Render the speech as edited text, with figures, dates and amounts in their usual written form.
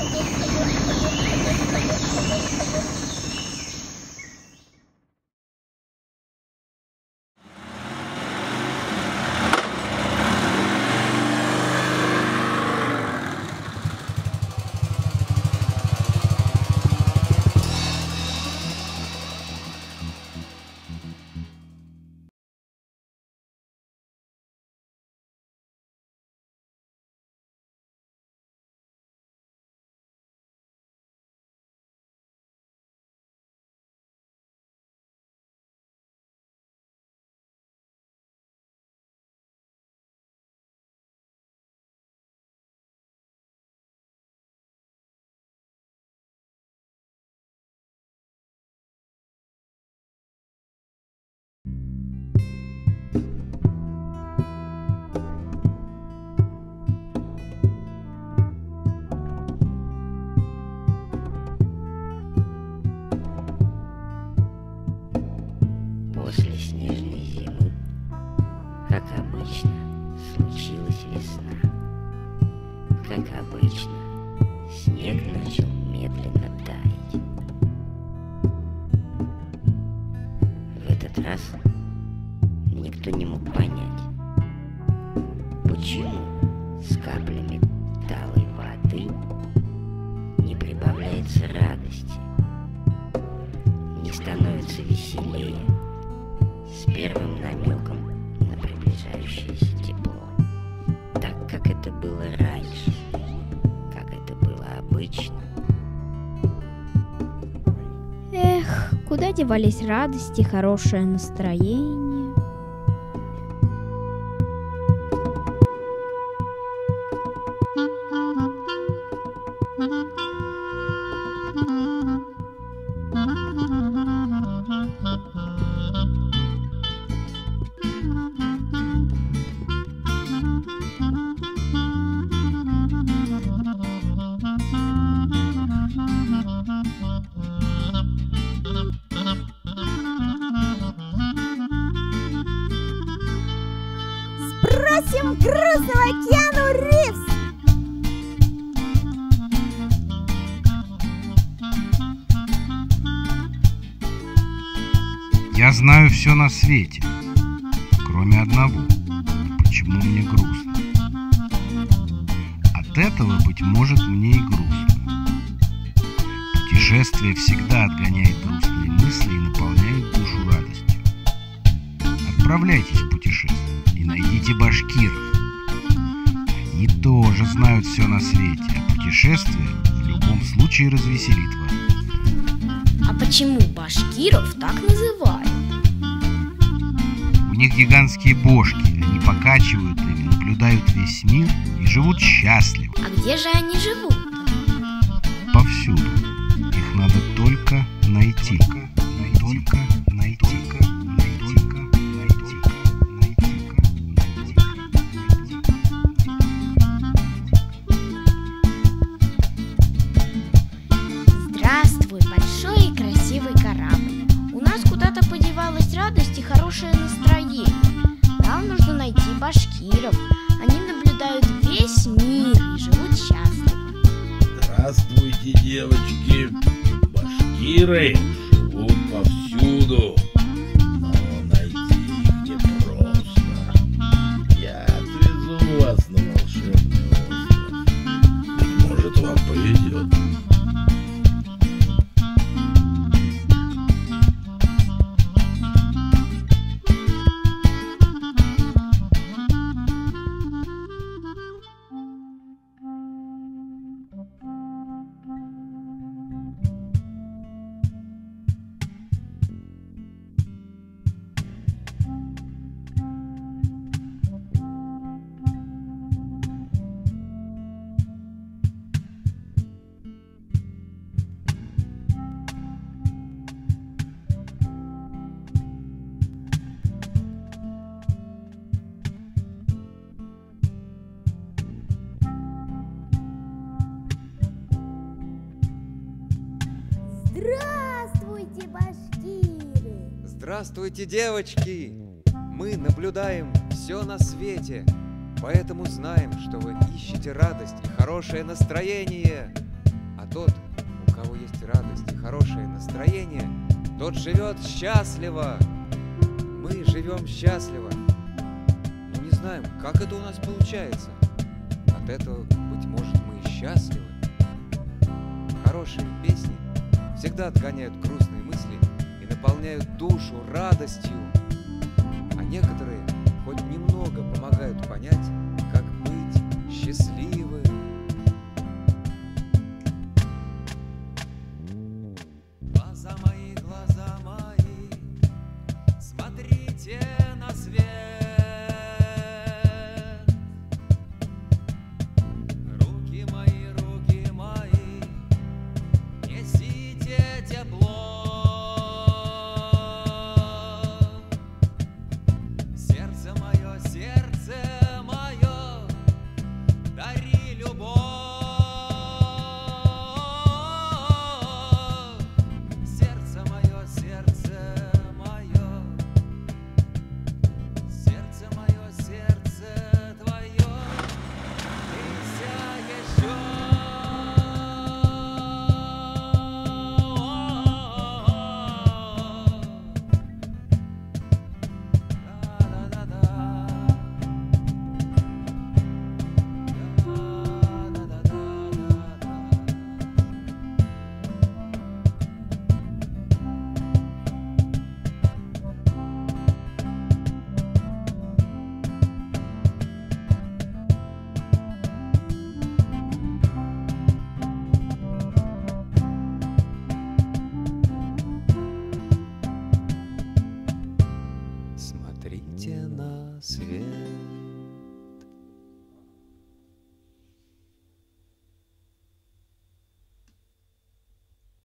После снежной зимы, как обычно, случилась весна. Как обычно, снег начал медленно таять. В этот раз никто не мог понять, почему с каплями талой воды не прибавляется радости, не становится веселее с первым намеком на приближающееся тепло, так как это было раньше, как это было обычно. Эх, куда девались радость и хорошее настроение? Сбросим груз в океану Ривз! Я знаю все на свете, кроме одного. Почему мне грустно? От этого, быть может, мне и грустно. Путешествие всегда отгоняет грустные мысли и наполняет душу радостью. Отправляйтесь в путешествие и найдите башкиров. Они тоже знают все на свете, а путешествие в любом случае развеселит вас. А почему башкиров так называют? У них гигантские бошки, они покачивают ими, наблюдают весь мир и живут счастливо. А где же они живут? Повсюду. Их надо только найти. Только найти. Здравствуй, большой и красивый корабль. У нас куда-то подевалась радость и хорошее настроение. Нам нужно найти башкиров. Они наблюдают весь мир и живут счастливо. Здравствуйте, девочки. Башкиры живут повсюду, но найти их непросто. Я отвезу вас на волшебный остров. Быть может, вам повезет. Здравствуйте, башкиры! Здравствуйте, девочки! Мы наблюдаем все на свете, поэтому знаем, что вы ищете радость и хорошее настроение. тот, у кого есть радость и хорошее настроение, тот живет счастливо. Мы живем счастливо, но не знаем, как это у нас получается. От этого, быть может, мы и счастливы. Хорошие песни всегда отгоняют грустные мысли и наполняют душу радостью, а некоторые хоть немного помогают понять,